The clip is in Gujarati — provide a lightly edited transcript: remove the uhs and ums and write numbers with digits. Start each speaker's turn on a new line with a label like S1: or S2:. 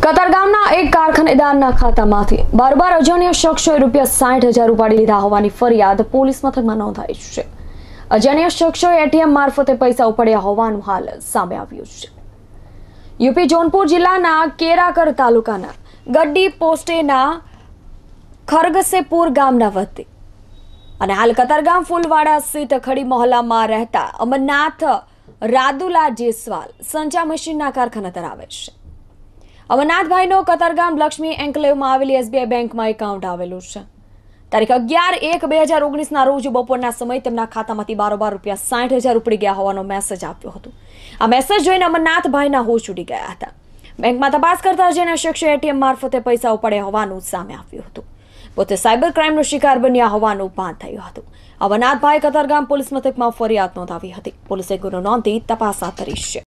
S1: કતારગામના એક કારખાનેદારના ખાતામાંથી બાર અજાણ્યા શખ્સોએ ₹60,000 ઉપાડી લીધા હોવાની ફરિયાદ પોલીસ મથકમાં નોંધાઈ છે। અજાણ્યા શખ્સોએ એટીએમ મારફતે પૈસા ઉપાડ્યા હોવાનું હાલ સામે આવ્યું છે। યુપી જોનપુર જિલ્લાના કેરાકર તાલુકાના ગડ્ડી પોસ્ટેના ખરગસેપુર ગામના વતની અને હાલ કતારગામ ફૂલવાડા સ્થિત ખડી મોહલ્લામાં રહેતા અમરનાથ રાદુલા જેસવાલ સંચા મશીનના કારખાના ધરાવે છે। અમરનાથભાઈનો કતારગામ લક્ષ્મી એન્કલેવમાં આવેલી એસબીઆઈ બેંકમાં એકાઉન્ટ આવેલું છે। તારીખ 11/1/2019ના રોજ બપોરના સમયે તેમના ખાતામાંથી બારોબાર ₹60,000 ઉપડી ગયા હોવાનો મેસેજ આવ્યો હતો। આ મેસેજ જોઈને અમરનાથભાઈના હોશ ઉડી ગયા હતા। બેંકમાં તપાસ કરતા અજાણ્યા શખ્સે એટીએમ મારફતે પૈસા ઉપાડ્યા હોવાનું સામે આવ્યું હતું। પોતે સાયબર ક્રાઇમનો શિકાર બન્યા હોવાનું ભાન થયું હતું। અમરનાથભાઈ કતારગામ પોલીસ મથકમાં ફરિયાદ નોંધાવી હતી। પોલીસે ગુનો નોંધી તપાસ હાથ ધરી છે।